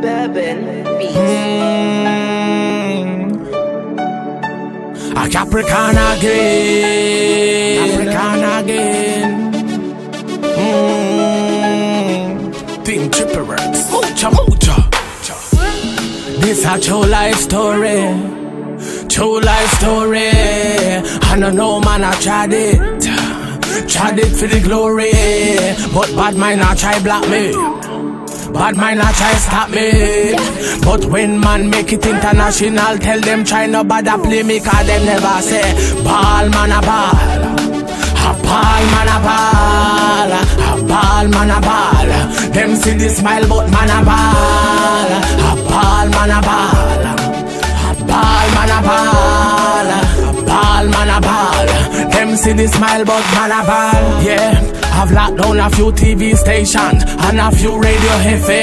Bourbon Beats. A Capricorn again. Capricorn again. Team Triple Rex. Mucha, mucha. This a true life story. True life story. I don't know, man, I tried it. Tried it for the glory. But bad mind I try block me. Bad mind I try stop me. But when man make it international, tell them try no bother play me, cause them never say ball man a ball. A ball man a ball. A ball man a ball. Them see the smile but man a ball. A ball man a ball. A ball man a ball. A ball man a ball. Them see the smile but man a ball. Yeah, I've locked down a few TV stations and a few radio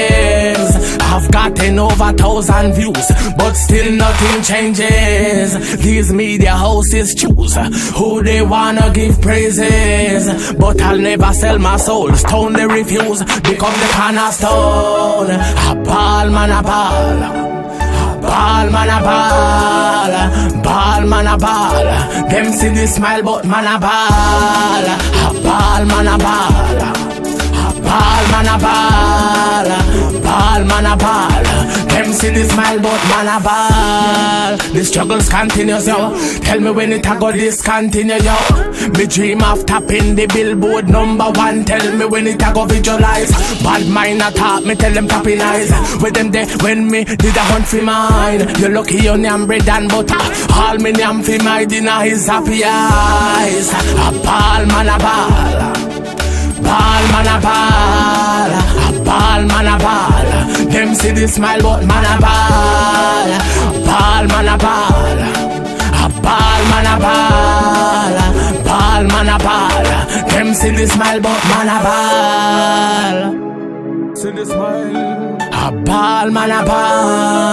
FMs. I've gotten over 1,000 views, but still nothing changes. These media houses choose who they wanna give praises, but I'll never sell my soul. Stone they refuse, become the cornerstone. A ball man a ball. Ball man a ball. Ball man a ball. Them see the smile but man a ball. A ball man a ball. A ball man a ball. Ball man a ball. Them see the smile but man a ball. The struggles continues, yo. Tell me when it a go discontinue, yo. Me dream of tapping the Billboard #1. Tell me when it a go visualize. Bad mind a talk, me tell them tapping eyes. With them there when me did a hunt for mine. You lucky on yam bread and butter. All me yam for my dinner is happy eyes. A ball man a ball. Ball man a ball. A ball man a ball. Them see the smile but man a ball. A ball man a ball. A ball man a ball. Ball man a ball. Them see the smile but man a ball. See the smile. A ball man a ball.